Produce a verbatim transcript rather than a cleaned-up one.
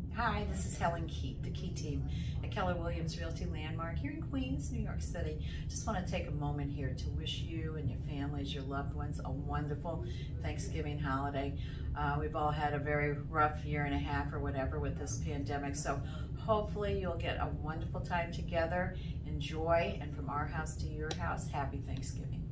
Hi, this is Helen Keit, the Keit team at Keller Williams Realty Landmark here in Queens, New York City. Just want to take a moment here to wish you and your families, your loved ones, a wonderful Thanksgiving holiday. Uh, we've all had a very rough year and a half or whatever with this pandemic, so hopefully you'll get a wonderful time together. Enjoy, and from our house to your house, happy Thanksgiving.